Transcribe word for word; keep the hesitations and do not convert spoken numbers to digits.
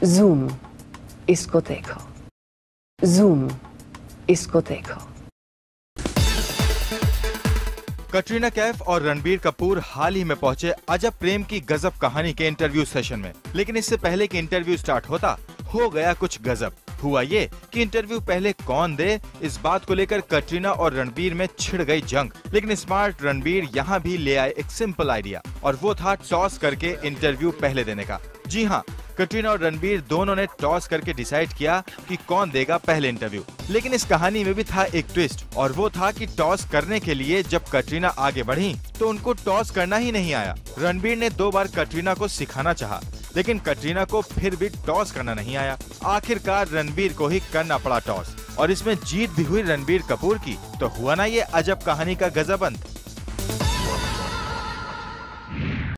Zoom, इसको देखो। Zoom, इसको देखो। कटरीना कैफ और रणबीर कपूर हाल ही में पहुंचे अजब प्रेम की गजब कहानी के इंटरव्यू सेशन में, लेकिन इससे पहले कि इंटरव्यू स्टार्ट होता हो गया कुछ गजब। हुआ ये कि इंटरव्यू पहले कौन दे, इस बात को लेकर कटरीना और रणबीर में छिड़ गई जंग। लेकिन स्मार्ट रणबीर यहाँ भी ले आए एक सिंपल आइडिया, और वो था टॉस करके इंटरव्यू पहले देने का। जी हाँ, कटरीना और रणबीर दोनों ने टॉस करके डिसाइड किया कि कौन देगा पहले इंटरव्यू। लेकिन इस कहानी में भी था एक ट्विस्ट, और वो था कि टॉस करने के लिए जब कटरीना आगे बढ़ी तो उनको टॉस करना ही नहीं आया। रणबीर ने दो बार कटरीना को सिखाना चाहा, लेकिन कटरीना को फिर भी टॉस करना नहीं आया। आखिरकार रणबीर को ही करना पड़ा टॉस, और इसमें जीत भी हुई रणबीर कपूर की। तो हुआ ना ये अजब कहानी का गजब अंत।